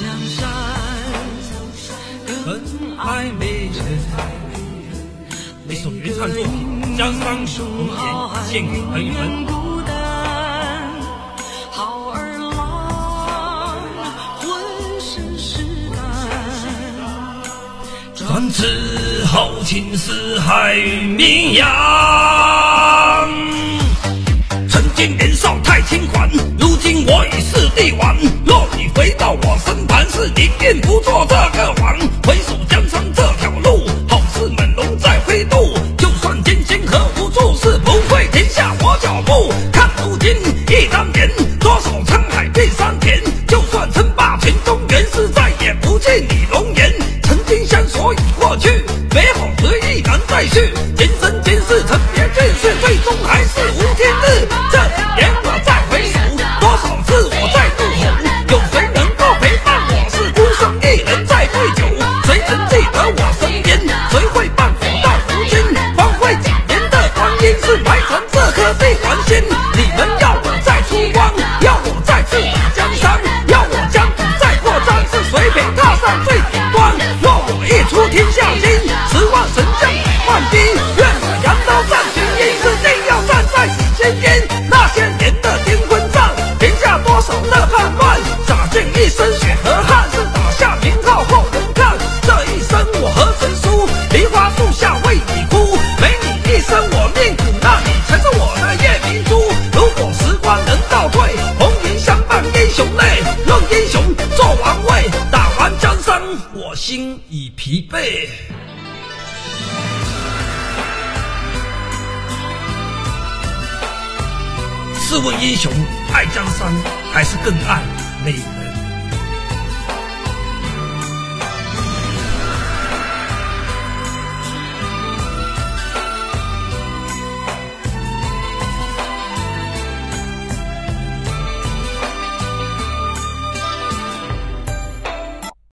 更爱美人。一首原唱作品《江山红颜》献给朋友们。 好儿郎浑身是胆， 专此豪情四海名扬。曾经年少太轻狂，如今我已是帝王。若你回到我身旁，是宁愿不做这个王。回首江山这条路，好事猛龙在挥动。就算艰辛和无助，是不会停下我脚步。看如今一当年，多少沧海变桑田。就算称霸群中原，是再也不见你容颜。曾经相锁已过去，美好回忆难再续。今生今世曾别见识，最终还是无天日。这几年我再回首，多少次我在怒吼。有谁能够陪伴我？是孤身一人在醉酒。谁曾记得我身边？谁会伴我到如今？荒废几年的光阴，是埋藏这颗帝王心。你们要我再出光，要我再赴打江山，要我江湖再扩张，是谁陪踏上最顶端？若我一出天下经，10万神将100万兵，愿我扬刀战群英，是定要站在死尖边。那些年的丁昏仗，天下多少的叛乱，洒尽一身血和汗，是打下名号后人看。这一生我和谁输？梨花树下为你哭，没你一生我命苦，那你才是我的夜明珠。如果时光能倒退，红颜相伴英雄泪，让英雄做王位，打完江山我心已疲惫。试问英雄，爱江山还是更爱美人？